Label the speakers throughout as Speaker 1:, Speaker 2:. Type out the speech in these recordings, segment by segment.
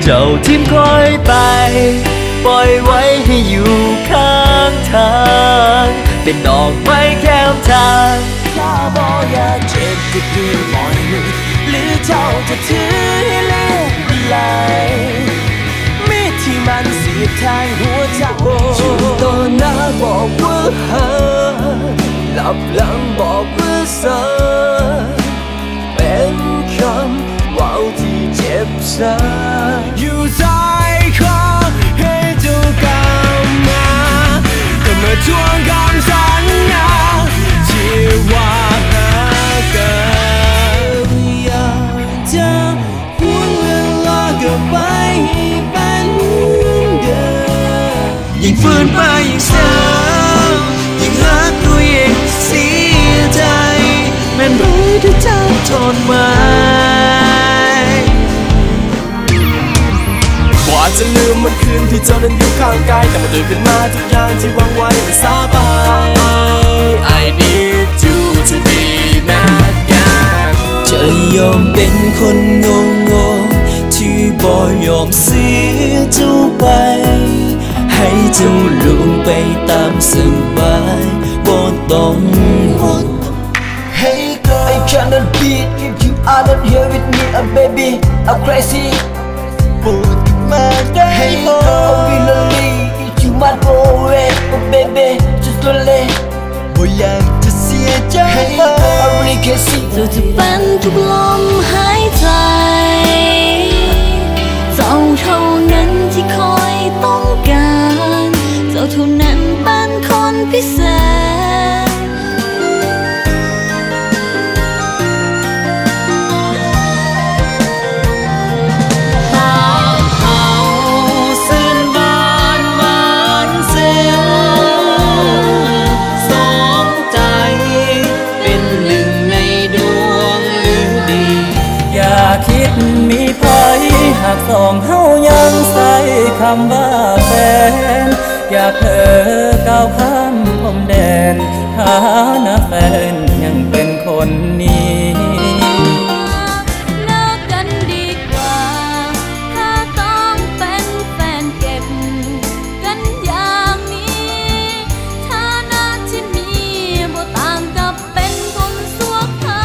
Speaker 1: เจ้าทิ้งคอยไปปล่อยไว้ให้อยู่ข้างทางเป็นดอกไม้แก้มทางถ้าบอกอยากเจ็บก็คือปล่อยมือหรือเจ้าจะถือให้เลือดไหลมีดที่มันเสียบแทงหัวใจชูตัวหน้าบอกว่าหาหลับหลังบอกว่าเธอเป็นคำว่าวที่เจ็บช้าอยู่ใจขอให้เจ้ากลับมาก็มาทวงคำสัญญาที่ว่าหากันอยากจะหวนเวลากลับไปเป็นเดิมยิ่งฝืนไปยิ่งเศร้ายิ่งรักตัวเองเสียใจแม้รู้ที่เจ้าทนมาอาจจะลืมมันคืนที่เจ้านั้นอยู่ข้างกายแต่มาตื่นขึ้นมาทุกอย่างที่วางไว้มันสาบาย I need you to be mad guy จะยอมเป็นคนงงที่บ่ยอมเสียเจ้าไปให้เจ้าลุงไปตามสบายบ่ต้องห่วง Hey girl I cannot beat if you are not here with me baby I'm crazy Hey girl, we lonely. You might go away, but baby, just slowly. บ่อยากจะเสียใจ Hey girl, I really can't see. เจ้าจะเป็นทุกลมหายใจเจ้าเท่านั้นที่คอยต้องการเจ้าเท่านั้นเป็นคนพิเศษมีภัยหากสองเฮายังใส่คำว่าแฟนอยากเธอก้าวข้ามพรมแดนหาหน้าแฟนยังเป็นคนนี้เลิกกันดีกว่าถ้าต้องเป็นแฟนเก็บกันอย่างนี้ฐานะที่มีบ่ต่างกับเป็นคนสัวขา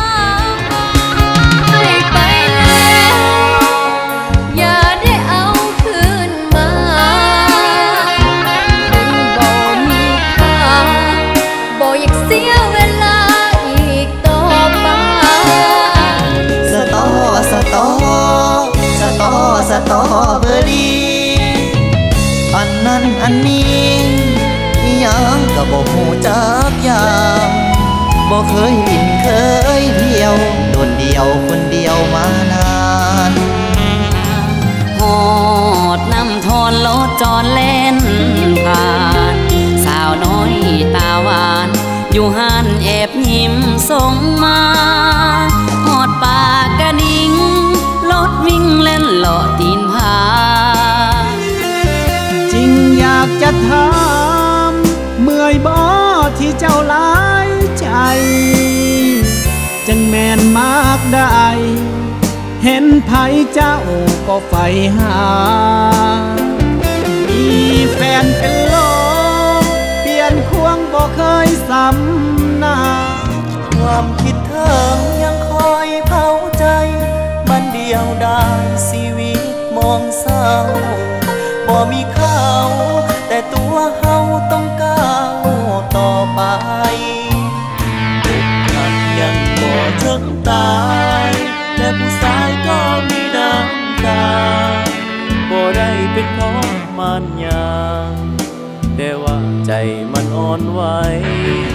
Speaker 1: สตอเบอรี่อันนั้นอันนี้ยังก็บ่ฮู้จักอย่างบ่เคยลินเคยเที่ยวโดนเดียวคนเดียวมานานหอดน้ำทอนรถจอดเล่นผ่านสาวน้อยตาหวานอยู่หันแอบยิ้มส่งมาหอดปากกระดิ่งรถวิ่งเล่นเลาะตีนผาจริงอยากจะถามเมื่อยบ่ที่เจ้าหลายใจจังแม่นมากได้เห็นไผเจ้าก็ใฝ่หามีแฟนเป็นโลเปลี่ยนควงบ่เคยซ้ำหน้าความคิดถึงยังคอยเผาใจมันเดียวได้ชีวิตมองเศร้าบ่มีเขาแต่ตัวเฮาต้องก้าวต่อไปอกหักยังบ่ถึงตายแต่ผู้ชายก็มีน้ำตาบ่ได้เป็นของมันยางแต่ว่าใจมันอ่อนไหว